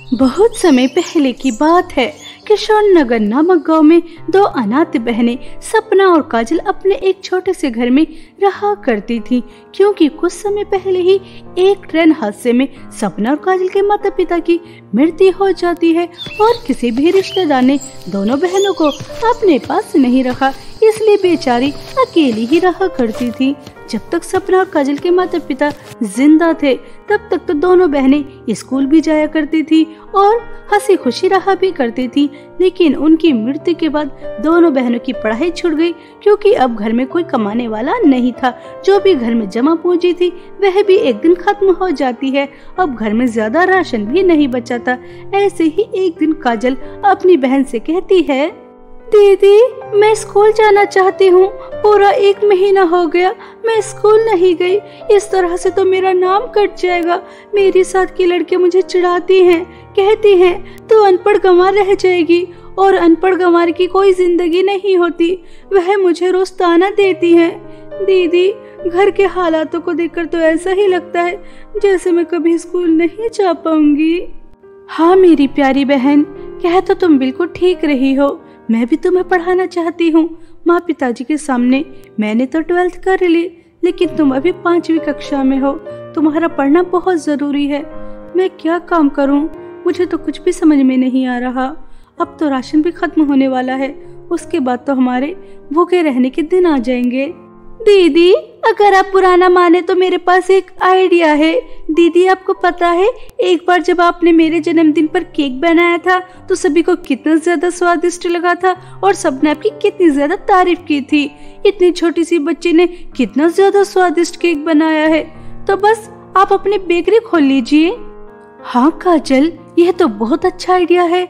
बहुत समय पहले की बात है। किशोर नगर नामक गांव में दो अनाथ बहनें सपना और काजल अपने एक छोटे से घर में रहा करती थीं, क्योंकि कुछ समय पहले ही एक ट्रेन हादसे में सपना और काजल के माता पिता की मृत्यु हो जाती है और किसी भी रिश्तेदार ने दोनों बहनों को अपने पास नहीं रखा, इसलिए बेचारी अकेली ही रहा करती थी। जब तक सपना और काजल के माता पिता जिंदा थे तब तक तो दोनों बहनें स्कूल भी जाया करती थी और हंसी खुशी रहा भी करती थी, लेकिन उनकी मृत्यु के बाद दोनों बहनों की पढ़ाई छूट गई, क्योंकि अब घर में कोई कमाने वाला नहीं था। जो भी घर में जमा पूंजी थी वह भी एक दिन खत्म हो जाती है। अब घर में ज्यादा राशन भी नहीं बचा था। ऐसे ही एक दिन काजल अपनी बहन से कहती है, दीदी मैं स्कूल जाना चाहती हूँ, पूरा 1 महीना हो गया मैं स्कूल नहीं गई, इस तरह से तो मेरा नाम कट जाएगा। मेरे साथ की लड़कियां मुझे चिढ़ाती हैं, कहती हैं तू अनपढ़ गंवार रह जाएगी, और अनपढ़ गंवार की कोई जिंदगी नहीं होती। वह मुझे रोज ताना देती हैं। दीदी घर के हालातों को देखकर तो ऐसा ही लगता है जैसे मैं कभी स्कूल नहीं जा पाऊंगी। हाँ मेरी प्यारी बहन, कह तो तुम बिल्कुल ठीक रही हो, मैं भी तुम्हें पढ़ाना चाहती हूँ। माँ पिताजी के सामने मैंने तो 12th कर ली, लेकिन तुम अभी 5वीं कक्षा में हो, तुम्हारा पढ़ना बहुत जरूरी है। मैं क्या काम करूँ, मुझे तो कुछ भी समझ में नहीं आ रहा। अब तो राशन भी खत्म होने वाला है, उसके बाद तो हमारे भूखे रहने के दिन आ जाएंगे। दीदी अगर आप पुराना माने तो मेरे पास एक आइडिया है। दीदी आपको पता है एक बार जब आपने मेरे जन्मदिन पर केक बनाया था तो सभी को कितना ज्यादा स्वादिष्ट लगा था और सबने आपकी कितनी ज्यादा तारीफ की थी। इतनी छोटी सी बच्ची ने कितना ज्यादा स्वादिष्ट केक बनाया है, तो बस आप अपनी बेकरी खोल लीजिए। हाँ काजल, यह तो बहुत अच्छा आइडिया है,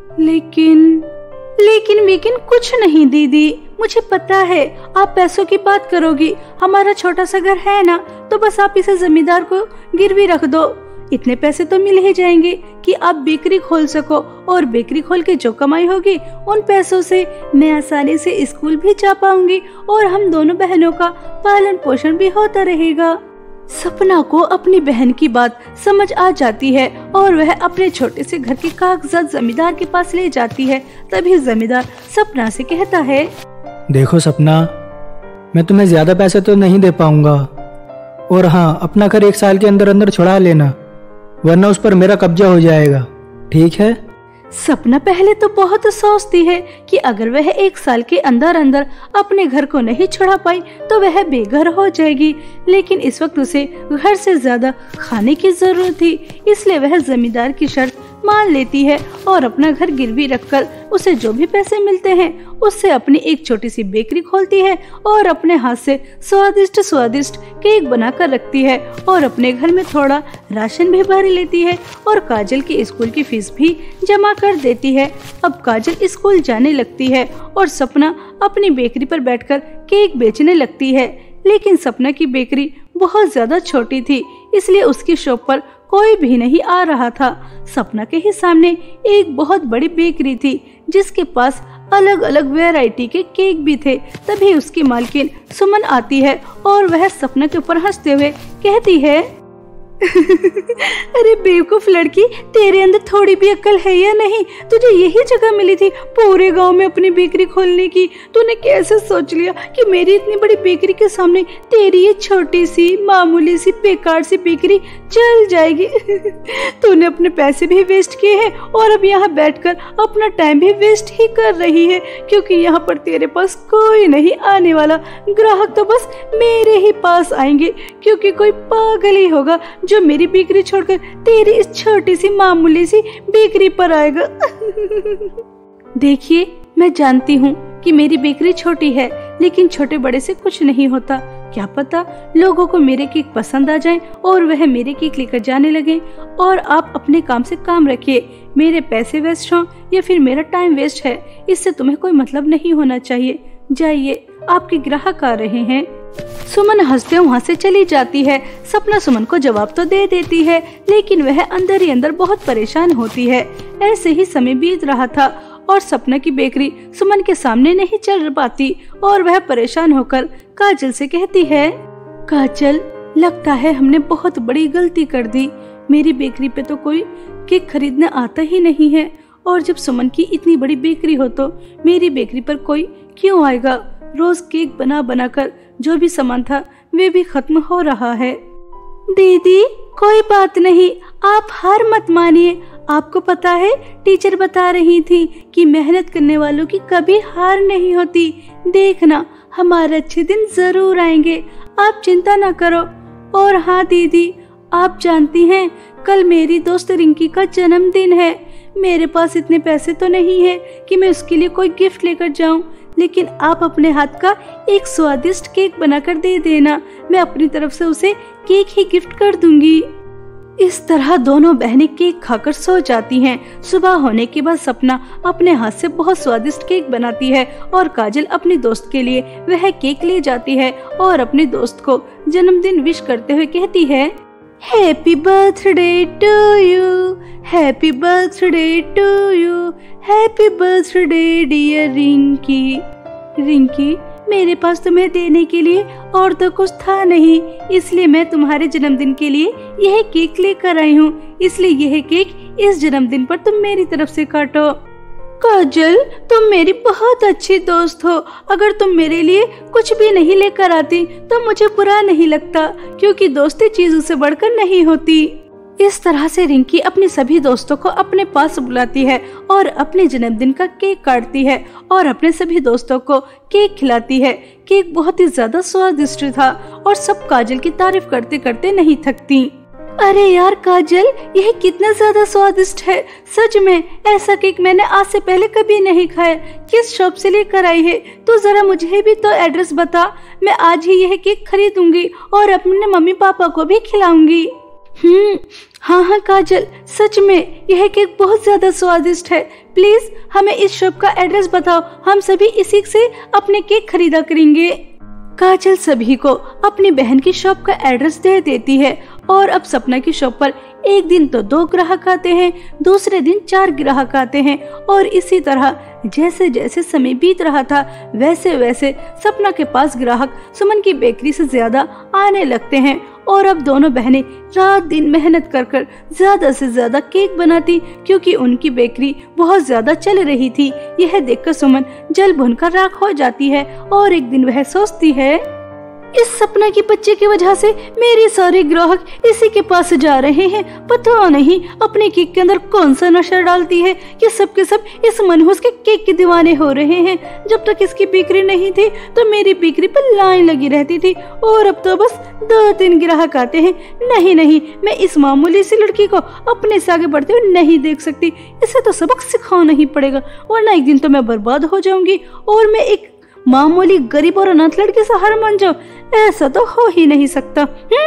लेकिन कुछ नहीं दीदी, मुझे पता है आप पैसों की बात करोगी। हमारा छोटा सा घर है ना, तो बस आप इसे जमींदार को गिरवी रख दो, इतने पैसे तो मिल ही जाएंगे कि आप बेकरी खोल सको, और बेकरी खोल के जो कमाई होगी उन पैसों से मैं आसानी से स्कूल भी जा पाऊंगी और हम दोनों बहनों का पालन पोषण भी होता रहेगा। सपना को अपनी बहन की बात समझ आ जाती है और वह अपने छोटे से घर के कागजात जमींदार के पास ले जाती है। तभी जमींदार सपना से कहता है, देखो सपना, मैं तुम्हें ज्यादा पैसे तो नहीं दे पाऊंगा, और हाँ अपना घर 1 साल के अंदर अंदर छुड़ा लेना, वरना उस पर मेरा कब्जा हो जाएगा, ठीक है? सपना पहले तो बहुत सोचती है कि अगर वह 1 साल के अंदर अंदर अपने घर को नहीं छुड़ा पाई तो वह बेघर हो जाएगी, लेकिन इस वक्त उसे घर से ज्यादा खाने की जरूरत थी, इसलिए वह जमींदार की शर्त मान लेती है और अपना घर गिरवी रखकर उसे जो भी पैसे मिलते हैं उससे अपनी एक छोटी सी बेकरी खोलती है और अपने हाथ से स्वादिष्ट केक बनाकर रखती है और अपने घर में थोड़ा राशन भी भर लेती है और काजल की स्कूल की फीस भी जमा कर देती है। अब काजल स्कूल जाने लगती है और सपना अपनी बेकरी पर बैठकर केक बेचने लगती है, लेकिन सपना की बेकरी बहुत ज्यादा छोटी थी, इसलिए उसकी शॉप पर कोई भी नहीं आ रहा था। सपना के ही सामने एक बहुत बड़ी बेकरी थी जिसके पास अलग अलग वैरायटी के केक भी थे। तभी उसकी मालकिन सुमन आती है और वह सपना के ऊपर हंसते हुए कहती है, अरे बेवकूफ लड़की, तेरे अंदर थोड़ी भी अक्ल है या नहीं? तुझे यही जगह मिली थी पूरे गांव में अपनी बेकरी खोलने की, तूने कैसे सोच लिया कि मेरी इतनी बड़ी बेकरी के सामने तेरी ये छोटी सी मामूली सी बेकार सी बेकरी चल जाएगी? तूने अपने पैसे भी वेस्ट किए हैं और अब यहाँ बैठकर अपना टाइम भी वेस्ट ही कर रही है, क्योंकि यहाँ पर तेरे पास कोई नहीं आने वाला, ग्राहक तो बस मेरे ही पास आएंगे, क्योंकि कोई पागल ही होगा जो मेरी बेकरी छोड़कर तेरी इस छोटी सी मामूली सी बेकरी पर आएगा। देखिए, मैं जानती हूँ कि मेरी बेकरी छोटी है, लेकिन छोटे बड़े से कुछ नहीं होता। क्या पता लोगों को मेरे केक पसंद आ जाए और वह मेरे केक लेकर जाने लगे, और आप अपने काम से काम रखिए। मेरे पैसे वेस्ट हो या फिर मेरा टाइम वेस्ट है, इससे तुम्हें कोई मतलब नहीं होना चाहिए। जाइए, आपके ग्राहक आ रहे हैं। सुमन हंसते वहाँ से चली जाती है। सपना सुमन को जवाब तो दे देती है, लेकिन वह अंदर ही अंदर बहुत परेशान होती है। ऐसे ही समय बीत रहा था और सपना की बेकरी सुमन के सामने नहीं चल पाती और वह परेशान होकर काजल से कहती है, काजल, लगता है हमने बहुत बड़ी गलती कर दी। मेरी बेकरी पे तो कोई केक खरीदने आता ही नहीं है, और जब सुमन की इतनी बड़ी बेकरी हो तो मेरी बेकरी पर कोई क्यों आएगा। रोज केक बना बना कर जो भी सामान था वे भी खत्म हो रहा है। दीदी कोई बात नहीं, आप हार मत मानिए। आपको पता है टीचर बता रही थी कि मेहनत करने वालों की कभी हार नहीं होती। देखना हमारे अच्छे दिन जरूर आएंगे, आप चिंता ना करो। और हाँ दीदी, आप जानती हैं कल मेरी दोस्त रिंकी का जन्मदिन है। मेरे पास इतने पैसे तो नहीं है कि मैं उसके लिए कोई गिफ्ट लेकर जाऊं, लेकिन आप अपने हाथ का एक स्वादिष्ट केक बनाकर दे देना। मैं अपनी तरफ से उसे केक ही गिफ्ट कर दूंगी। इस तरह दोनों बहनें केक खाकर सो जाती हैं। सुबह होने के बाद सपना अपने हाथ से बहुत स्वादिष्ट केक बनाती है और काजल अपनी दोस्त के लिए वह केक ले जाती है और अपनी दोस्त को जन्मदिन विश करते हुए कहती है, happy birthday to you, happy birthday to you, happy birthday dear Rinki. Rinki, मेरे पास तुम्हें देने के लिए और तो कुछ था नहीं, इसलिए मैं तुम्हारे जन्मदिन के लिए यह केक लेकर आई हूँ। इसलिए यह केक इस जन्मदिन पर तुम मेरी तरफ से काटो। काजल, तुम मेरी बहुत अच्छी दोस्त हो। अगर तुम मेरे लिए कुछ भी नहीं लेकर आती तो मुझे बुरा नहीं लगता, क्योंकि दोस्ती चीजों से बढ़कर नहीं होती। इस तरह से रिंकी अपनी सभी दोस्तों को अपने पास बुलाती है और अपने जन्मदिन का केक काटती है और अपने सभी दोस्तों को केक खिलाती है। केक बहुत ही ज्यादा स्वादिष्ट था और सब काजल की तारीफ करते करते नहीं थकती। अरे यार काजल, यह कितना ज्यादा स्वादिष्ट है। सच में ऐसा केक मैंने आज से पहले कभी नहीं खाया। किस शॉप से लेकर आई है? तो जरा मुझे भी तो एड्रेस बता। मैं आज ही यह केक खरीदूंगी और अपने मम्मी पापा को भी खिलाऊंगी। हाँ काजल, सच में यह केक बहुत ज्यादा स्वादिष्ट है। प्लीज हमें इस शॉप का एड्रेस बताओ, हम सभी इसी से अपने केक खरीदा करेंगे। काजल सभी को अपनी बहन की शॉप का एड्रेस दे देती है और अब सपना की शॉप पर एक दिन तो 2 ग्राहक आते हैं, दूसरे दिन 4 ग्राहक आते हैं और इसी तरह जैसे जैसे समय बीत रहा था वैसे वैसे सपना के पास ग्राहक सुमन की बेकरी से ज्यादा आने लगते हैं। और अब दोनों बहनें रात दिन मेहनत कर कर ज्यादा से ज्यादा केक बनाती, क्योंकि उनकी बेकरी बहुत ज्यादा चल रही थी। यह देखकर सुमन जल भुनकर राख हो जाती है और एक दिन वह सोचती है, इस सपना की बच्चे की वजह से मेरे सारे ग्राहक इसी के पास जा रहे हैं। पता नहीं अपने केक के अंदर कौन सा नशा डालती है कि सबके सब इस मनहूस के केक के दीवाने हो रहे हैं। जब तक इसकी बिक्री नहीं थी तो मेरी बिक्री पर लाइन लगी रहती थी और अब तो बस 2-3 ग्राहक आते हैं। नहीं, मैं इस मामूली सी लड़की को अपने से आगे बढ़ते हुए नहीं देख सकती। इसे तो सबक सिखाना ही पड़ेगा, वरना एक दिन तो मैं बर्बाद हो जाऊंगी और मैं एक मामूली गरीब और अनाथ लड़के से हार मान जाऊं। ऐसा तो हो ही नहीं सकता।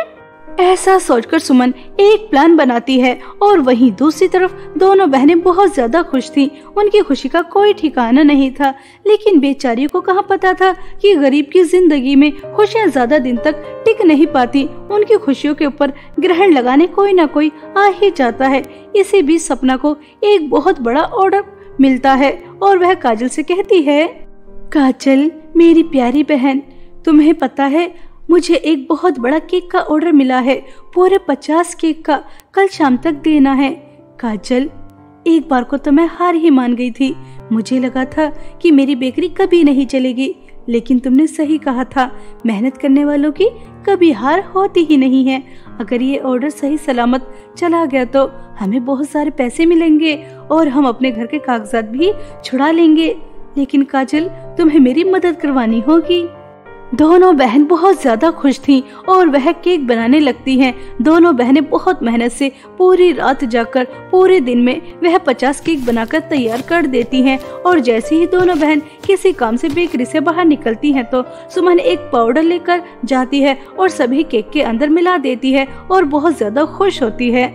ऐसा सोचकर सुमन एक प्लान बनाती है और वहीं दूसरी तरफ दोनों बहनें बहुत ज्यादा खुश थीं। उनकी खुशी का कोई ठिकाना नहीं था, लेकिन बेचारियों को कहाँ पता था कि गरीब की जिंदगी में खुशियाँ ज्यादा दिन तक टिक नहीं पाती। उनकी खुशियों के ऊपर ग्रहण लगाने कोई ना कोई आ ही जाता है। इसी बीच सपना को एक बहुत बड़ा ऑर्डर मिलता है और वह काजल से कहती है, काजल मेरी प्यारी बहन, तुम्हें पता है मुझे एक बहुत बड़ा केक का ऑर्डर मिला है, पूरे 50 केक का, कल शाम तक देना है। काजल, एक बार को तो मैं हार ही मान गई थी। मुझे लगा था कि मेरी बेकरी कभी नहीं चलेगी, लेकिन तुमने सही कहा था, मेहनत करने वालों की कभी हार होती ही नहीं है। अगर ये ऑर्डर सही सलामत चला गया तो हमें बहुत सारे पैसे मिलेंगे और हम अपने घर के कागजात भी छुड़ा लेंगे। लेकिन काजल, तुम्हें मेरी मदद करवानी होगी। दोनों बहन बहुत ज्यादा खुश थीं और वह केक बनाने लगती हैं। दोनों बहनें बहुत मेहनत से पूरी रात जाकर पूरे दिन में वह 50 केक बनाकर तैयार कर देती हैं। और जैसे ही दोनों बहन किसी काम से बेकरी से बाहर निकलती हैं तो सुमन एक पाउडर लेकर जाती है और सभी केक के अंदर मिला देती है और बहुत ज्यादा खुश होती है।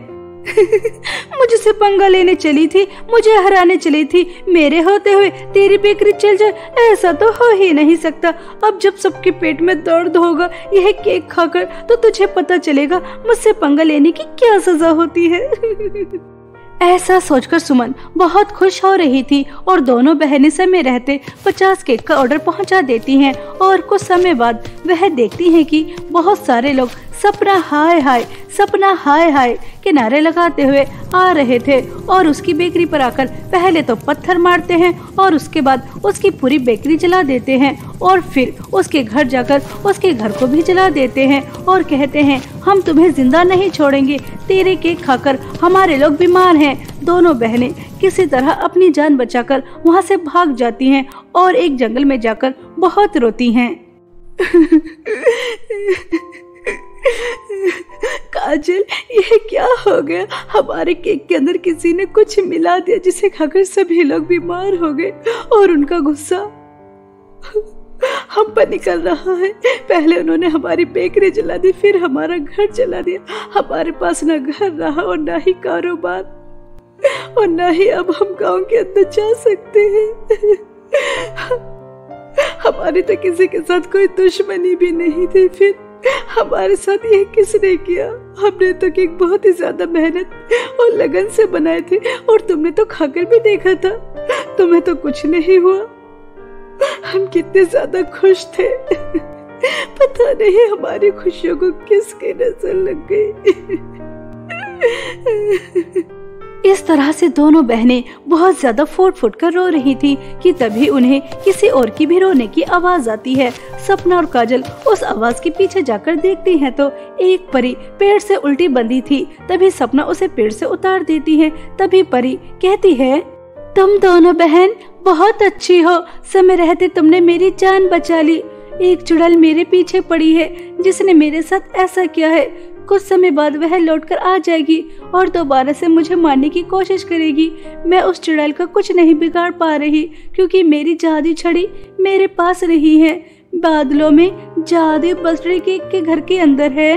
मुझसे पंगा लेने चली थी, मुझे हराने चली थी, मेरे होते हुए तेरी बेकरी चल जाए, ऐसा तो हो ही नहीं सकता। अब जब सबके पेट में दर्द होगा यह केक खाकर तो तुझे पता चलेगा मुझसे पंगा लेने की क्या सजा होती है। ऐसा सोचकर सुमन बहुत खुश हो रही थी और दोनों बहनें समय रहते 50 केक का ऑर्डर पहुंचा देती हैं और कुछ समय बाद वह देखती हैं कि बहुत सारे लोग सपना हाय हाय, सपना हाय हाय के नारे लगाते हुए आ रहे थे और उसकी बेकरी पर आकर पहले तो पत्थर मारते हैं और उसके बाद उसकी पूरी बेकरी जला देते हैं और फिर उसके घर जाकर उसके घर को भी जला देते हैं और कहते हैं हम तुम्हें जिंदा नहीं छोड़ेंगे, तेरे केक खाकर हमारे लोग बीमार हैं। दोनों बहनें किसी तरह अपनी जान बचाकर वहाँ से भाग जाती हैं और एक जंगल में जाकर बहुत रोती हैं। काजल, यह क्या हो गया? हमारे केक के अंदर किसी ने कुछ मिला दिया जिसे खाकर सभी लोग बीमार हो गए और उनका गुस्सा हम पर निकल रहा है। पहले उन्होंने हमारी बेकरी जला दी, फिर हमारा घर जला दिया। हमारे पास न घर रहा और न ही कारोबार और न ही अब हम गांव के अंदर जा सकते हैं। हमारी तो किसी के साथ कोई दुश्मनी भी नहीं थी, फिर हमारे साथ ये किसने किया? हमने तो केक बहुत ही ज्यादा मेहनत और लगन से बनाए थे और तुमने तो खाकर भी देखा था, तुम्हें तो कुछ नहीं हुआ। हम कितने ज्यादा खुश थे। पता नहीं हमारी खुशियों को किसकी नजर लग गई। इस तरह से दोनों बहनें बहुत ज्यादा फूट फूट कर रो रही थी कि तभी उन्हें किसी और की भी रोने की आवाज आती है। सपना और काजल उस आवाज के पीछे जाकर देखती हैं तो एक परी पेड़ से उल्टी बंधी थी। तभी सपना उसे पेड़ से उतार देती है। तभी परी कहती है, तुम दोनों बहन बहुत अच्छी हो, समय रहते तुमने मेरी जान बचा ली। एक चुड़ैल मेरे पीछे पड़ी है जिसने मेरे साथ ऐसा किया है। कुछ समय बाद वह लौटकर आ जाएगी और दोबारा से मुझे मारने की कोशिश करेगी। मैं उस चुड़ैल का कुछ नहीं बिगाड़ पा रही क्योंकि मेरी जादू छड़ी मेरे पास रही है। बादलों में जादुई बर्थडे केक के घर के अंदर है।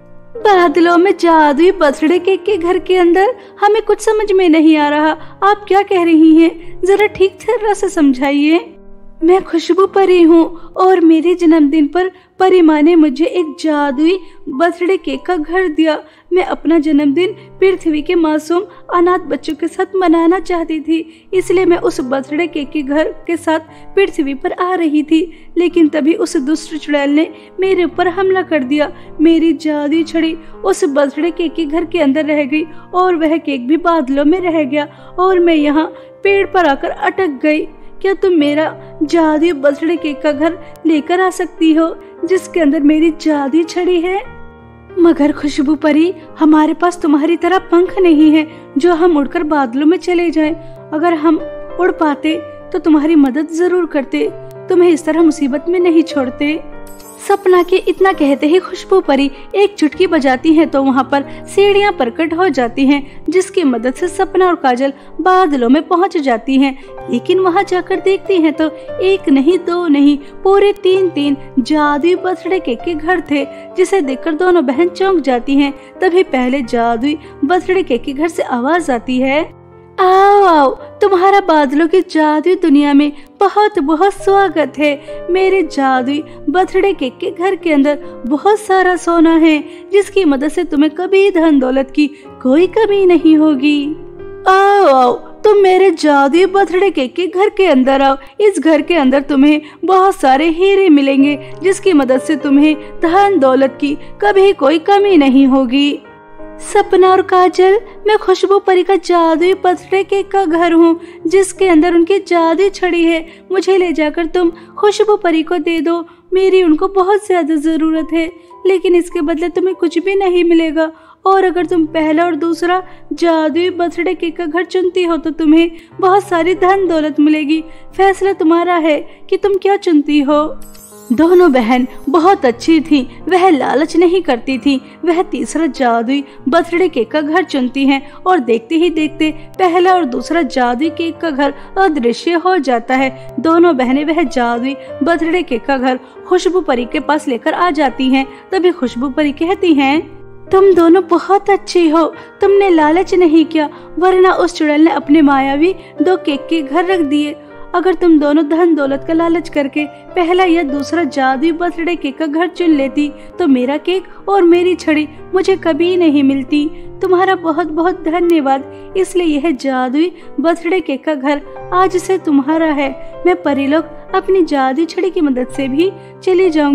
बादलों में जादुई बर्थडे केक के घर के अंदर? हमें कुछ समझ में नहीं आ रहा, आप क्या कह रही हैं? जरा ठीक तरह से समझाइए। मैं खुशबू परी हूँ और मेरे जन्मदिन पर परी माँ ने मुझे एक जादुई बर्थडे केक का घर दिया। मैं अपना जन्मदिन पृथ्वी के मासूम अनाथ बच्चों के साथ मनाना चाहती थी, इसलिए मैं उस बर्थडे केक के घर के साथ पृथ्वी पर आ रही थी। लेकिन तभी उस दुष्ट चुड़ैल ने मेरे ऊपर हमला कर दिया। मेरी जादुई छड़ी उस बर्थडे केक के घर के अंदर रह गई और वह केक भी बादलों में रह गया और मैं यहाँ पेड़ पर आकर अटक गई। क्या तुम मेरा जादुई बर्थडे केक का घर लेकर आ सकती हो जिसके अंदर मेरी जादुई छड़ी है? मगर खुशबू परी, हमारे पास तुम्हारी तरह पंख नहीं है जो हम उड़कर बादलों में चले जाएं। अगर हम उड़ पाते तो तुम्हारी मदद जरूर करते, तुम्हें इस तरह मुसीबत में नहीं छोड़ते। सपना के इतना कहते ही खुशबू परी एक चुटकी बजाती हैं तो वहाँ पर सीढ़ियाँ प्रकट हो जाती हैं जिसकी मदद से सपना और काजल बादलों में पहुँच जाती हैं। लेकिन वहाँ जाकर देखती हैं तो एक नहीं दो नहीं पूरे तीन जादुई बर्थडे केक के घर थे जिसे देखकर दोनों बहन चौंक जाती हैं। तभी पहले जादुई बर्थडे केक के घर से आवाज आती है, आओ आओ, तुम्हारा बादलों की जादुई दुनिया में बहुत बहुत स्वागत है। मेरे जादुई बर्थडे केक के घर के अंदर बहुत सारा सोना है जिसकी मदद से तुम्हें कभी धन दौलत की कोई कमी नहीं होगी। आओ आओ, तुम मेरे जादुई बर्थडे केक के घर के अंदर आओ। इस घर के अंदर तुम्हें बहुत सारे हीरे मिलेंगे जिसकी मदद से तुम्हें धन दौलत की कभी कोई कमी नहीं होगी। सपना और काजल, मैं खुशबू परी का जादुई बर्थडे केक का घर हूँ जिसके अंदर उनकी जादुई छड़ी है। मुझे ले जाकर तुम खुशबू परी को दे दो, मेरी उनको बहुत ज्यादा जरूरत है। लेकिन इसके बदले तुम्हें कुछ भी नहीं मिलेगा और अगर तुम पहला और दूसरा जादुई बर्थडे केक का घर चुनती हो तो तुम्हें बहुत सारी धन दौलत मिलेगी। फैसला तुम्हारा है कि तुम क्या चुनती हो। दोनों बहन बहुत अच्छी थी, वह लालच नहीं करती थी। वह तीसरा जादुई बर्थडे केक का घर चुनती हैं और देखते ही देखते पहला और दूसरा जादुई केक का घर अदृश्य हो जाता है। दोनों बहनें वह जादुई बर्थडे केक का घर खुशबू परी के पास लेकर आ जाती हैं। तभी खुशबू परी कहती हैं, तुम दोनों बहुत अच्छी हो, तुमने लालच नहीं किया, वरना उस चुड़ैल ने अपने मायावी 2 केक के घर रख दिए। अगर तुम दोनों धन दौलत का लालच करके पहला या दूसरा जादुई बर्थडे केक का घर चुन लेती तो मेरा केक और मेरी छड़ी मुझे कभी नहीं मिलती। तुम्हारा बहुत बहुत धन्यवाद। इसलिए यह जादुई बर्थडे केक का घर आज से तुम्हारा है। मैं परीलोक अपनी जादुई छड़ी की मदद से भी चली जाऊंगी।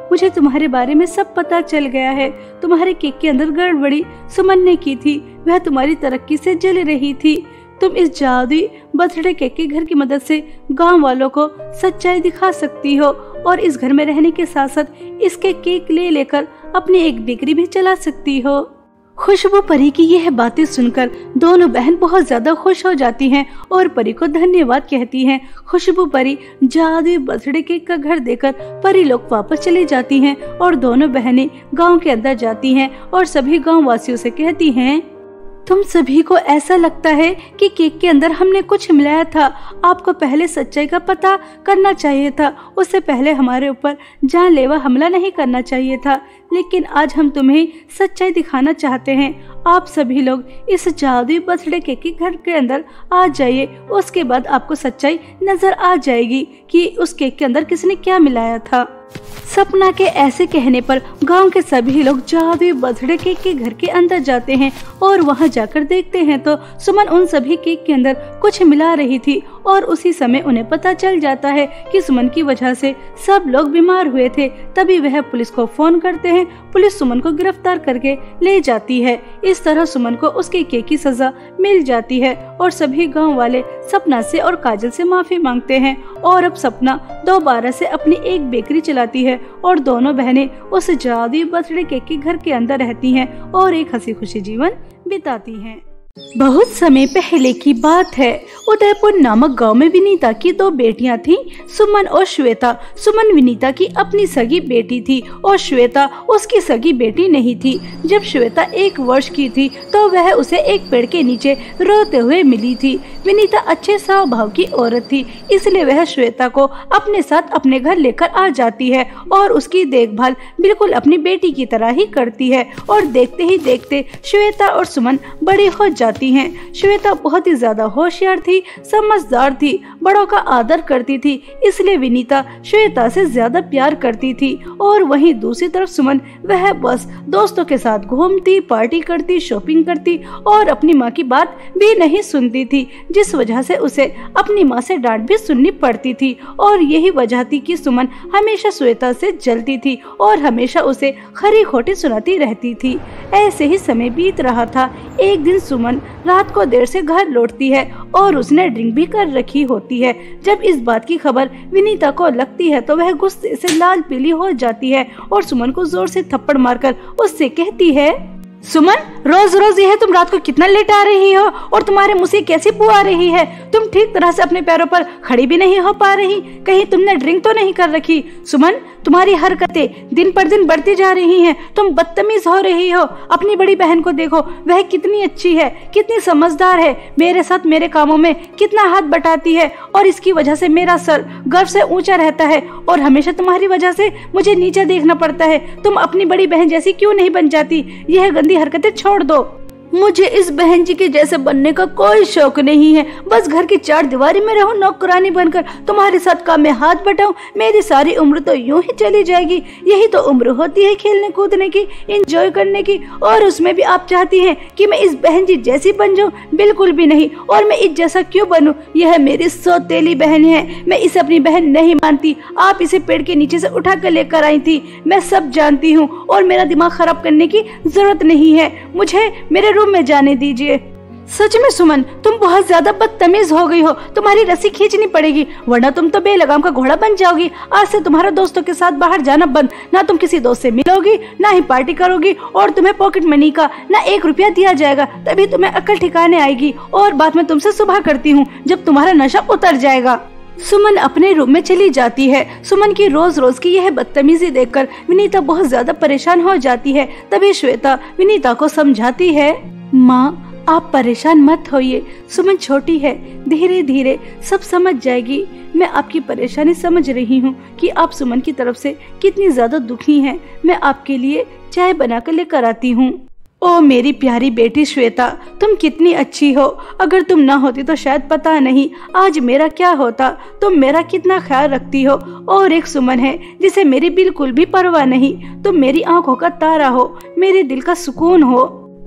मुझे तुम्हारे बारे में सब पता चल गया है। तुम्हारे केक के अंदर गड़बड़ी सुमन ने की थी, वह तुम्हारी तरक्की से जल रही थी। तुम इस जादुई बर्थडे केक के घर की मदद से गांव वालों को सच्चाई दिखा सकती हो और इस घर में रहने के साथ साथ इसके केक ले लेकर अपनी एक बेकरी भी चला सकती हो। खुशबू परी की यह बातें सुनकर दोनों बहन बहुत ज्यादा खुश हो जाती हैं और परी को धन्यवाद कहती हैं। खुशबू परी जादुई बर्थडे केक का घर देकर परी लोग वापस चली जाती हैं और दोनों बहनें गांव के अंदर जाती हैं और सभी गांव वासियों से कहती हैं, तुम सभी को ऐसा लगता है कि केक के अंदर हमने कुछ मिलाया था। आपको पहले सच्चाई का पता करना चाहिए था, उससे पहले हमारे ऊपर जानलेवा हमला नहीं करना चाहिए था। लेकिन आज हम तुम्हें सच्चाई दिखाना चाहते हैं। आप सभी लोग इस जादुई बर्थडे केक के घर के अंदर आ जाइए, उसके बाद आपको सच्चाई नजर आ जाएगी कि उस केक के अंदर किसने क्या मिलाया था। सपना के ऐसे कहने पर गांव के सभी लोग जादुई बर्थडे केक के घर के अंदर जाते हैं और वहां जाकर देखते हैं तो सुमन उन सभी केक के अंदर कुछ मिला रही थी और उसी समय उन्हें पता चल जाता है कि सुमन की वजह से सब लोग बीमार हुए थे। तभी वह पुलिस को फोन करते हैं। पुलिस सुमन को गिरफ्तार करके ले जाती है। इस तरह सुमन को उसके केक की सजा मिल जाती है और सभी गांव वाले सपना से और काजल से माफी मांगते हैं और अब सपना दोबारा से अपनी एक बेकरी चलाती है और दोनों बहनें उस जादुई बर्थडे केक के घर के अंदर रहती हैं और एक हंसी खुशी जीवन बिताती हैं। बहुत समय पहले की बात है। उदयपुर नामक गांव में विनीता की दो बेटियां थीं, सुमन और श्वेता। सुमन विनीता की अपनी सगी बेटी थी और श्वेता उसकी सगी बेटी नहीं थी। जब श्वेता 1 वर्ष की थी तो वह उसे एक पेड़ के नीचे रोते हुए मिली थी। विनीता अच्छे स्वभाव की औरत थी, इसलिए वह श्वेता को अपने साथ अपने घर लेकर आ जाती है और उसकी देखभाल बिल्कुल अपनी बेटी की तरह ही करती है। और देखते ही देखते श्वेता और सुमन बड़ी हो जाती हैं। श्वेता बहुत ही ज्यादा होशियार थी, समझदार थी, बड़ों का आदर करती थी, इसलिए विनीता श्वेता से ज्यादा प्यार करती थी। और वहीं दूसरी तरफ सुमन, वह बस दोस्तों के साथ घूमती, पार्टी करती, शॉपिंग करती और अपनी माँ की बात भी नहीं सुनती थी, जिस वजह से उसे अपनी माँ से डांट भी सुननी पड़ती थी। और यही वजह थी कि सुमन हमेशा श्वेता से जलती थी और हमेशा उसे खरी खोटी सुनाती रहती थी। ऐसे ही समय बीत रहा था। एक दिन सुमन रात को देर से घर लौटती है और उसने ड्रिंक भी कर रखी होती है। जब इस बात की खबर विनीता को लगती है तो वह गुस्से से लाल पीली हो जाती है और सुमन को जोर से थप्पड़ मारकर उससे कहती है, सुमन, रोज रोज यह तुम रात को कितना लेट आ रही हो और तुम्हारे मुंह से कैसी बू आ रही है। तुम ठीक तरह से अपने पैरों पर खड़ी भी नहीं हो पा रही, कहीं तुमने ड्रिंक तो नहीं कर रखी। सुमन, तुम्हारी हरकतें दिन पर दिन बढ़ती जा रही हैं, तुम बदतमीज हो रही हो। अपनी बड़ी बहन को देखो, वह कितनी अच्छी है, कितनी समझदार है, मेरे साथ मेरे कामों में कितना हाथ बटाती है और इसकी वजह से मेरा सर गर्व से ऊंचा रहता है और हमेशा तुम्हारी वजह से मुझे नीचे देखना पड़ता है। तुम अपनी बड़ी बहन जैसी क्यों नहीं बन जाती? यह गंदी हरकतें छोड़ दो। मुझे इस बहन जी के जैसे बनने का कोई शौक नहीं है। बस घर की 4 दीवारी में रहूं, नौकरानी बनकर तुम्हारे साथ काम में हाथ बटाऊं। मेरी सारी उम्र तो यूं ही चली जाएगी। यही तो उम्र होती है खेलने कूदने की, एंजॉय करने की, और उसमें भी आप चाहती हैं कि मैं इस बहन जी जैसी बन जाऊं? बिल्कुल भी नहीं। और मैं इस जैसा क्यों बनूं? यह मेरी सौतेली बहन है, मैं इसे अपनी बहन नहीं मानती। आप इसे पेड़ के नीचे से उठा कर लेकर आई थी, मैं सब जानती हूँ और मेरा दिमाग खराब करने की जरूरत नहीं है। मुझे मेरे रूम में जाने दीजिए। सच में सुमन, तुम बहुत ज्यादा बदतमीज हो गई हो। तुम्हारी रस्सी खींचनी पड़ेगी, वरना तुम तो बेलगाम का घोड़ा बन जाओगी। आज से तुम्हारा दोस्तों के साथ बाहर जाना बंद। ना तुम किसी दोस्त से मिलोगी, ना ही पार्टी करोगी, और तुम्हें पॉकेट मनी का ना 1 रुपया दिया जाएगा। तभी तुम्हें अक्ल ठिकाने आएगी। और बात मैं तुमसे सुबह करती हूँ, जब तुम्हारा नशा उतर जाएगा। सुमन अपने रूम में चली जाती है। सुमन की रोज रोज की यह बदतमीजी देखकर विनीता बहुत ज्यादा परेशान हो जाती है। तभी श्वेता विनीता को समझाती है, माँ, आप परेशान मत होइए। सुमन छोटी है, धीरे धीरे सब समझ जाएगी। मैं आपकी परेशानी समझ रही हूँ कि आप सुमन की तरफ से कितनी ज्यादा दुखी हैं। मैं आपके लिए चाय बनाकर लेकर आती हूँ। ओ मेरी प्यारी बेटी श्वेता, तुम कितनी अच्छी हो। अगर तुम ना होती तो शायद पता नहीं आज मेरा क्या होता। तुम मेरा कितना ख्याल रखती हो। और एक सुमन है जिसे मेरी बिल्कुल भी परवाह नहीं। तुम मेरी आंखों का तारा हो, मेरे दिल का सुकून हो।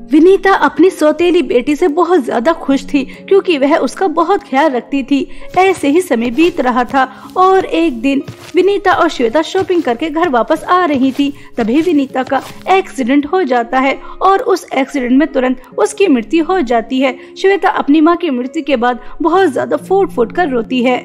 विनीता अपनी सौतेली बेटी से बहुत ज्यादा खुश थी क्योंकि वह उसका बहुत ख्याल रखती थी। ऐसे ही समय बीत रहा था और एक दिन विनीता और श्वेता शॉपिंग करके घर वापस आ रही थी। तभी विनीता का एक्सीडेंट हो जाता है और उस एक्सीडेंट में तुरंत उसकी मृत्यु हो जाती है। श्वेता अपनी माँ की मृत्यु के बाद बहुत ज्यादा फूट फूट कर रोती है।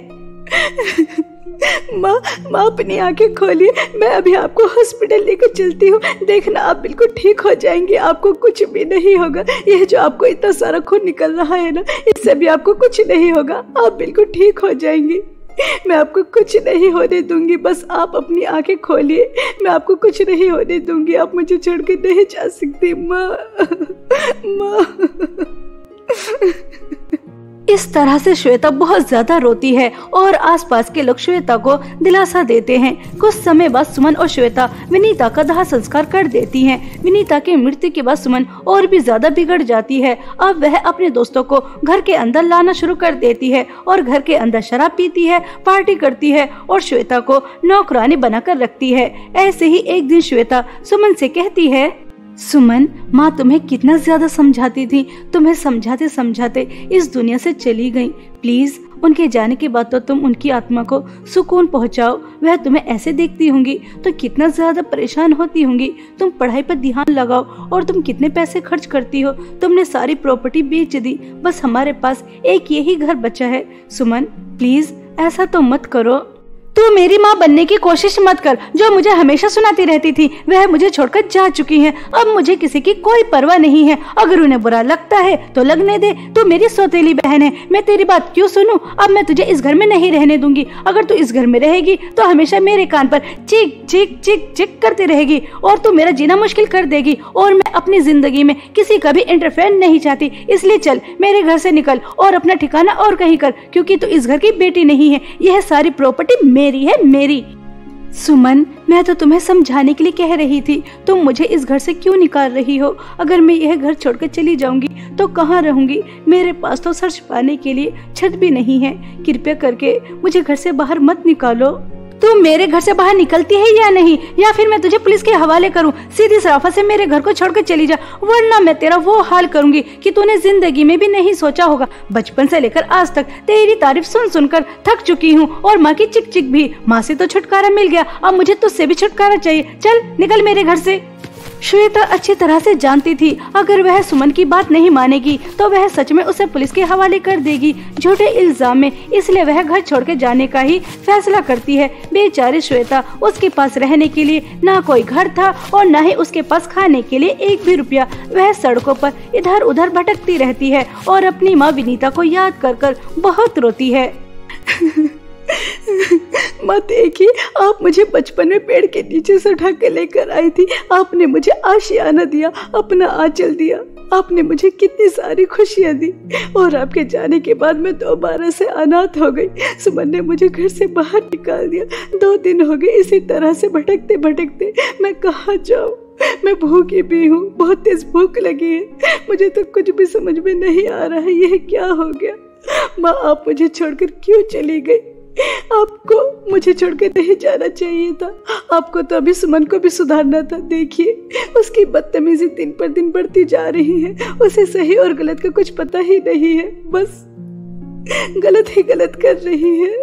माँ अपनी आंखें खोलिए, मैं अभी आपको हॉस्पिटल लेकर चलती हूँ। देखना आप बिल्कुल ठीक हो जाएंगे, आपको कुछ भी नहीं होगा। यह जो आपको इतना सारा खून निकल रहा है ना, इससे भी आपको कुछ नहीं होगा, आप बिल्कुल ठीक हो जाएंगे। मैं आपको कुछ नहीं होने दूंगी, बस आप अपनी आंखें खोलिए, मैं आपको कुछ नहीं होने दूंगी। आप मुझे छोड़कर नहीं जा सकती माँ। इस तरह से श्वेता बहुत ज्यादा रोती है और आसपास के लोग श्वेता को दिलासा देते हैं। कुछ समय बाद सुमन और श्वेता विनीता का दाह संस्कार कर देती हैं। विनीता की मृत्यु के बाद सुमन और भी ज्यादा बिगड़ जाती है। अब वह अपने दोस्तों को घर के अंदर लाना शुरू कर देती है और घर के अंदर शराब पीती है, पार्टी करती है और श्वेता को नौकरानी बनाकर रखती है। ऐसे ही एक दिन श्वेता सुमन से कहती है, सुमन, माँ तुम्हें कितना ज्यादा समझाती थी, तुम्हें समझाते समझाते इस दुनिया से चली गई। प्लीज उनके जाने के बाद तो तुम उनकी आत्मा को सुकून पहुँचाओ। वह तुम्हें ऐसे देखती होंगी तो कितना ज्यादा परेशान होती होंगी। तुम पढ़ाई पर ध्यान लगाओ और तुम कितने पैसे खर्च करती हो। तुमने सारी प्रॉपर्टी बेच दी, बस हमारे पास एक यही घर बचा है। सुमन प्लीज ऐसा तो मत करो। तू मेरी माँ बनने की कोशिश मत कर। जो मुझे हमेशा सुनाती रहती थी वह मुझे छोड़कर जा चुकी है। अब मुझे किसी की कोई परवाह नहीं है। अगर उन्हें बुरा लगता है तो लगने दे। तू मेरी सौतेली बहन है, मैं तेरी बात क्यों सुनूं? अब मैं तुझे इस घर में नहीं रहने दूंगी। अगर तू इस घर में रहेगी तो हमेशा मेरे कान पर चीख चीख चीख चीख करती रहेगी और तू मेरा जीना मुश्किल कर देगी। और मैं अपनी जिंदगी में किसी का भी इंटरफेयर नहीं चाहती। इसलिए चल मेरे घर से निकल और अपना ठिकाना और कहीं कर, क्योंकि तू इस घर की बेटी नहीं है। यह सारी प्रॉपर्टी मेरी है, मेरी। सुमन, मैं तो तुम्हें समझाने के लिए कह रही थी, तुम मुझे इस घर से क्यों निकाल रही हो? अगर मैं यह घर छोड़कर चली जाऊंगी तो कहाँ रहूंगी? मेरे पास तो सर छुपाने के लिए छत भी नहीं है। कृपया करके मुझे घर से बाहर मत निकालो। तू मेरे घर से बाहर निकलती है या नहीं, या फिर मैं तुझे पुलिस के हवाले करूं? सीधी सराफत से मेरे घर को छोड़कर चली जा, वरना मैं तेरा वो हाल करूंगी कि तूने जिंदगी में भी नहीं सोचा होगा। बचपन से लेकर आज तक तेरी तारीफ सुन सुनकर थक चुकी हूँ और माँ की चिक चिक भी। माँ से तो छुटकारा मिल गया, अब मुझे तुझसे भी छुटकारा चाहिए। चल निकल मेरे घर से। श्वेता अच्छी तरह से जानती थी अगर वह सुमन की बात नहीं मानेगी तो वह सच में उसे पुलिस के हवाले कर देगी झूठे इल्जाम में। इसलिए वह घर छोड़ के जाने का ही फैसला करती है। बेचारी श्वेता, उसके पास रहने के लिए ना कोई घर था और ना ही उसके पास खाने के लिए एक भी रुपया। वह सड़कों पर इधर उधर भटकती रहती है और अपनी माँ विनीता को याद कर कर बहुत रोती है। माँ देखिए, आप मुझे बचपन में पेड़ के नीचे से उठा कर लेकर आई थी। आपने मुझे आशियाना दिया, अपना आंचल दिया। आपने मुझे कितनी सारी खुशियाँ दी और आपके जाने के बाद मैं दोबारा से अनाथ हो गई। सुमन ने मुझे घर से बाहर निकाल दिया। 2 दिन हो गए इसी तरह से भटकते भटकते। मैं कहाँ जाऊँ? मैं भूखी भी हूँ, बहुत तेज भूख लगी है। मुझे तो कुछ भी समझ में नहीं आ रहा है, यह क्या हो गया? माँ, आप मुझे छोड़कर क्यों चली गई? आपको मुझे छोड़कर नहीं जाना चाहिए था। आपको तो अभी सुमन को भी सुधारना था। देखिए, उसकी बदतमीजी दिन पर दिन बढ़ती जा रही है। उसे सही और गलत का कुछ पता ही नहीं है, बस गलत ही गलत कर रही है।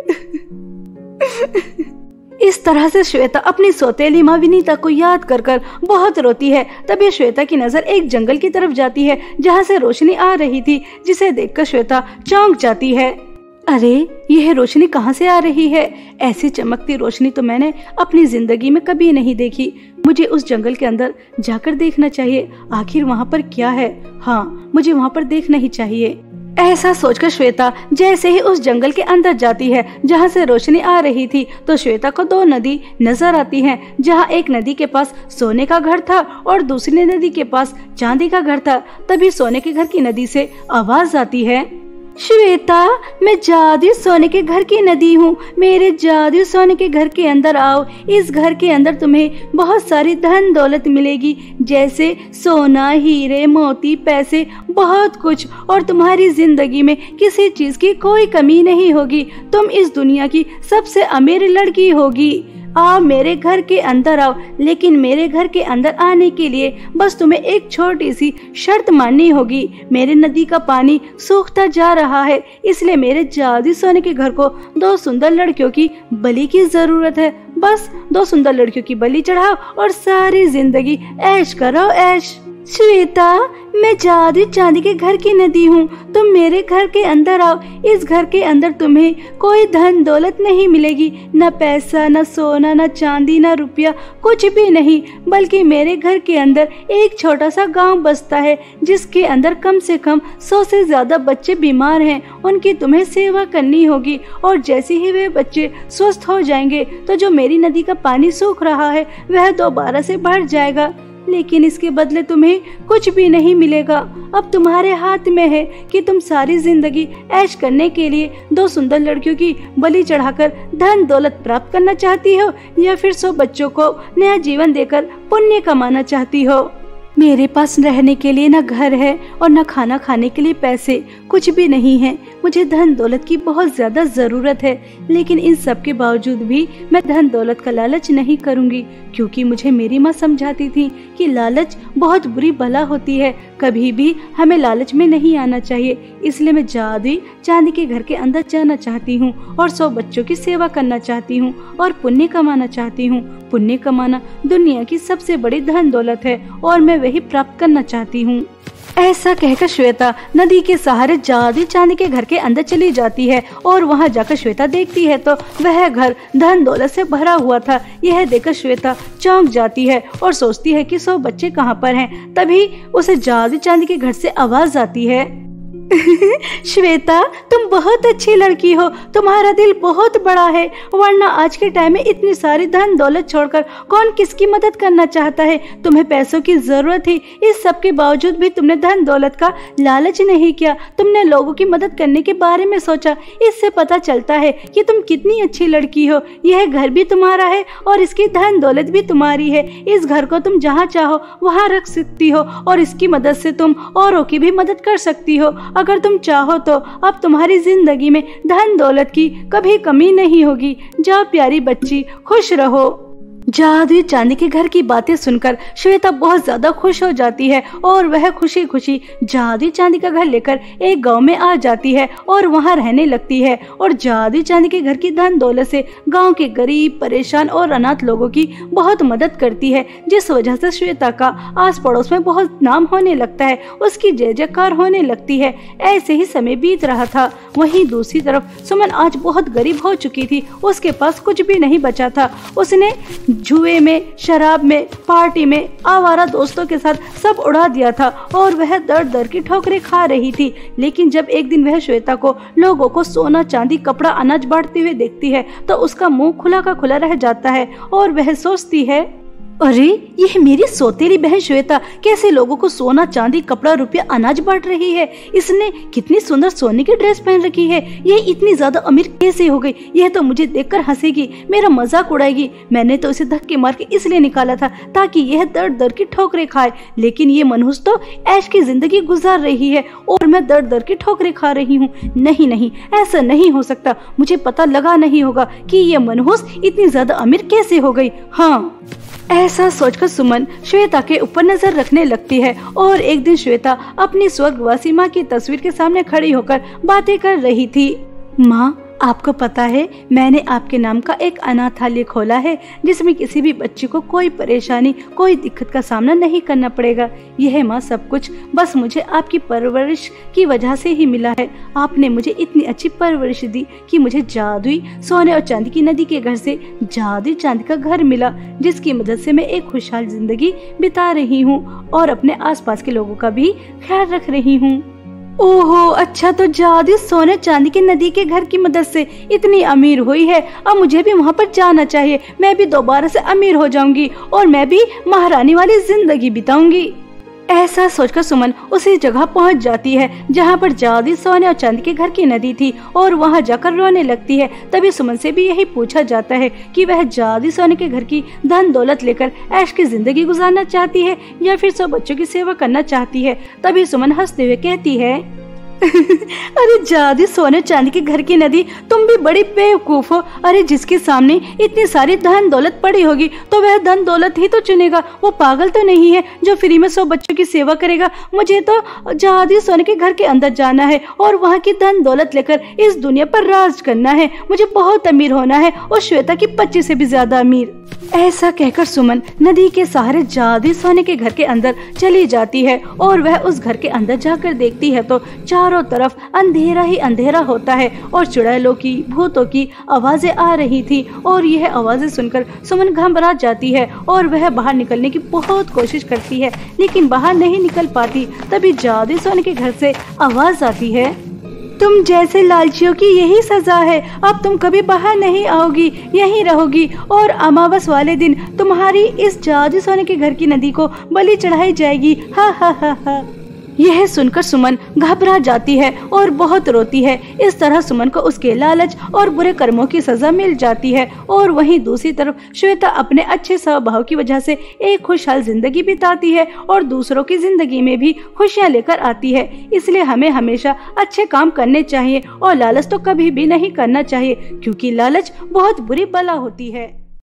इस तरह से श्वेता अपनी सौतेली माँ विनीता को याद कर कर बहुत रोती है। तभी श्वेता की नजर एक जंगल की तरफ जाती है जहाँ से रोशनी आ रही थी, जिसे देखकर श्वेता चौंक जाती है। अरे, यह रोशनी कहाँ से आ रही है? ऐसी चमकती रोशनी तो मैंने अपनी जिंदगी में कभी नहीं देखी। मुझे उस जंगल के अंदर जाकर देखना चाहिए, आखिर वहाँ पर क्या है। हाँ, मुझे वहाँ पर देखना ही चाहिए। ऐसा सोचकर श्वेता जैसे ही उस जंगल के अंदर जाती है जहाँ से रोशनी आ रही थी, तो श्वेता को 2 नदी नजर आती हैं, जहाँ एक नदी के पास सोने का घर था और दूसरी नदी के पास चांदी का घर था। तभी सोने के घर की नदी से आवाज आती है, श्वेता, मैं जादू सोने के घर की नदी हूँ। मेरे जादू सोने के घर के अंदर आओ। इस घर के अंदर तुम्हें बहुत सारी धन दौलत मिलेगी, जैसे सोना, हीरे, मोती, पैसे, बहुत कुछ। और तुम्हारी जिंदगी में किसी चीज की कोई कमी नहीं होगी। तुम इस दुनिया की सबसे अमीर लड़की होगी। आओ मेरे घर के अंदर आओ, लेकिन मेरे घर के अंदर आने के लिए बस तुम्हें एक छोटी सी शर्त माननी होगी। मेरे नदी का पानी सूखता जा रहा है, इसलिए मेरे जादू सोने के घर को 2 सुंदर लड़कियों की बलि की जरूरत है। बस 2 सुंदर लड़कियों की बलि चढ़ाओ और सारी जिंदगी ऐश करो ऐश। श्वेता, मैं जादू चांदी के घर की नदी हूँ, तुम मेरे घर के अंदर आओ। इस घर के अंदर तुम्हें कोई धन दौलत नहीं मिलेगी, न पैसा, न सोना, न चांदी, न रुपया, कुछ भी नहीं। बल्कि मेरे घर के अंदर एक छोटा सा गांव बसता है, जिसके अंदर कम से कम 100 से ज्यादा बच्चे बीमार हैं। उनकी तुम्हें सेवा करनी होगी, और जैसे ही वे बच्चे स्वस्थ हो जाएंगे तो जो मेरी नदी का पानी सूख रहा है वह दोबारा से बढ़ जाएगा। लेकिन इसके बदले तुम्हें कुछ भी नहीं मिलेगा। अब तुम्हारे हाथ में है कि तुम सारी जिंदगी ऐश करने के लिए 2 सुंदर लड़कियों की बलि चढ़ाकर धन दौलत प्राप्त करना चाहती हो, या फिर 100 बच्चों को नया जीवन देकर पुण्य कमाना चाहती हो। मेरे पास रहने के लिए न घर है और न खाना खाने के लिए पैसे, कुछ भी नहीं है। मुझे धन दौलत की बहुत ज्यादा जरूरत है, लेकिन इन सब के बावजूद भी मैं धन दौलत का लालच नहीं करूंगी, क्योंकि मुझे मेरी माँ समझाती थी कि लालच बहुत बुरी बला होती है। कभी भी हमें लालच में नहीं आना चाहिए। इसलिए मैं जादुई चांदी के घर के अंदर जाना चाहती हूँ और 100 बच्चों की सेवा करना चाहती हूँ और पुण्य कमाना चाहती हूँ। पुण्य कमाना दुनिया की सबसे बड़ी धन दौलत है और मैं वही प्राप्त करना चाहती हूँ। ऐसा कहकर श्वेता नदी के सहारे जादुई चांदी के घर के अंदर चली जाती है, और वहां जाकर श्वेता देखती है तो वह घर धन दौलत से भरा हुआ था। यह देखकर श्वेता चौंक जाती है और सोचती है कि 100 बच्चे कहाँ पर हैं। तभी उसे जादुई चांदी के घर से आवाज आती है, श्वेता, तुम बहुत अच्छी लड़की हो, तुम्हारा दिल बहुत बड़ा है, वरना आज के टाइम में इतनी सारी धन दौलत छोड़कर कौन किसकी मदद करना चाहता है। तुम्हें पैसों की जरूरत थी, इस सब के बावजूद भी तुमने धन दौलत का लालच नहीं किया। तुमने लोगों की मदद करने के बारे में सोचा। इससे पता चलता है कि तुम कितनी अच्छी लड़की हो। यह घर भी तुम्हारा है और इसकी धन दौलत भी तुम्हारी है। इस घर को तुम जहाँ चाहो वहाँ रख सकती हो और इसकी मदद से तुम औरों की भी मदद कर सकती हो। अगर तुम चाहो तो अब तुम्हारी जिंदगी में धन दौलत की कभी कमी नहीं होगी। जाओ प्यारी बच्ची, खुश रहो। जादुई चांदी के घर की बातें सुनकर श्वेता बहुत ज्यादा खुश हो जाती है और वह खुशी खुशी जादुई चांदी का घर लेकर एक गांव में आ जाती है और वहां रहने लगती है। और जादुई चांदी के घर की धन दौलत से गांव के गरीब, परेशान और अनाथ लोगों की बहुत मदद करती है, जिस वजह से श्वेता का आस पड़ोस में बहुत नाम होने लगता है, उसकी जय जयकार होने लगती है। ऐसे ही समय बीत रहा था। वहीं दूसरी तरफ सुमन आज बहुत गरीब हो चुकी थी, उसके पास कुछ भी नहीं बचा था। उसने जुए में, शराब में, पार्टी में, आवारा दोस्तों के साथ सब उड़ा दिया था और वह दर दर की ठोकरें खा रही थी। लेकिन जब एक दिन वह श्वेता को लोगों को सोना, चांदी, कपड़ा, अनाज बांटते हुए देखती है तो उसका मुंह खुला का खुला रह जाता है और वह सोचती है, अरे यह मेरी सौतेली बहन श्वेता कैसे लोगों को सोना, चांदी, कपड़ा, रुपया, अनाज बांट रही है। इसने कितनी सुंदर सोने की ड्रेस पहन रखी है। यह इतनी ज्यादा अमीर कैसे हो गई। यह तो मुझे देखकर हंसेगी, मेरा मजाक उड़ाएगी। मैंने तो इसे धक्के मार के इसलिए निकाला था ताकि यह दर दर की ठोकरें खाए, लेकिन ये मनहूस तो ऐश की जिंदगी गुजार रही है और मैं दर दर की ठोकरें खा रही हूँ। नहीं नहीं, ऐसा नहीं हो सकता। मुझे पता लगा नहीं होगा कि ये मनहूस इतनी ज्यादा अमीर कैसे हो गई। हाँ, ऐसा सोचकर सुमन श्वेता के ऊपर नजर रखने लगती है और एक दिन श्वेता अपनी स्वर्गवासी माँ की तस्वीर के सामने खड़ी होकर बातें कर रही थी। माँ, आपको पता है मैंने आपके नाम का एक अनाथालय खोला है, जिसमें किसी भी बच्चे को कोई परेशानी, कोई दिक्कत का सामना नहीं करना पड़ेगा। यह माँ सब कुछ बस मुझे आपकी परवरिश की वजह से ही मिला है। आपने मुझे इतनी अच्छी परवरिश दी कि मुझे जादुई सोने और चांदी की नदी के घर से जादुई चांदी का घर मिला, जिसकी मदद से मैं एक खुशहाल जिंदगी बिता रही हूँ और अपने आसपास के लोगों का भी ख्याल रख रही हूँ। ओहो, अच्छा, तो जादुई सोने चांदी की नदी के घर की मदद से इतनी अमीर हुई है। अब मुझे भी वहाँ पर जाना चाहिए। मैं भी दोबारा से अमीर हो जाऊंगी और मैं भी महारानी वाली जिंदगी बिताऊंगी। ऐसा सोचकर सुमन उसी जगह पहुंच जाती है जहां पर जादुई सोने और चांदी के घर की नदी थी और वहां जाकर रोने लगती है। तभी सुमन से भी यही पूछा जाता है कि वह जादुई सोने के घर की धन दौलत लेकर ऐश की जिंदगी गुजारना चाहती है या फिर 100 बच्चों की सेवा करना चाहती है। तभी सुमन हंसते हुए कहती है, अरे जादी सोने चांदी के घर की नदी, तुम भी बड़ी बेवकूफ हो। अरे जिसके सामने इतनी सारी धन दौलत पड़ी होगी तो वह धन दौलत ही तो चुनेगा। वो पागल तो नहीं है जो फ्री में 100 बच्चों की सेवा करेगा। मुझे तो जादी सोने के घर के अंदर जाना है और वहाँ की धन दौलत लेकर इस दुनिया पर राज करना है। मुझे बहुत अमीर होना है और श्वेता की 25 से भी ज्यादा अमीर। ऐसा कहकर सुमन नदी के सहारे जादी सोने के घर के अंदर चली जाती है और वह उस घर के अंदर जाकर देखती है तो चारों तरफ अंधेरा ही अंधेरा होता है और चुड़ैलों की, भूतों की आवाजें आ रही थी। और यह आवाजें सुनकर सुमन घबरा जाती है और वह बाहर निकलने की बहुत कोशिश करती है लेकिन बाहर नहीं निकल पाती। तभी जादी सोने के घर से आवाज आती है, तुम जैसे लालचियों की यही सजा है। अब तुम कभी बाहर नहीं आओगी, यहीं रहोगी और अमावस वाले दिन तुम्हारी इस जादू सोने के घर की नदी को बलि चढ़ाई जाएगी। हा हा हा हा। यह सुनकर सुमन घबरा जाती है और बहुत रोती है। इस तरह सुमन को उसके लालच और बुरे कर्मों की सजा मिल जाती है। और वहीं दूसरी तरफ श्वेता अपने अच्छे स्वभाव की वजह से एक खुशहाल जिंदगी बिताती है और दूसरों की जिंदगी में भी खुशियां लेकर आती है। इसलिए हमें हमेशा अच्छे काम करने चाहिए और लालच तो कभी भी नहीं करना चाहिए, क्योंकि लालच बहुत बुरी बला होती है।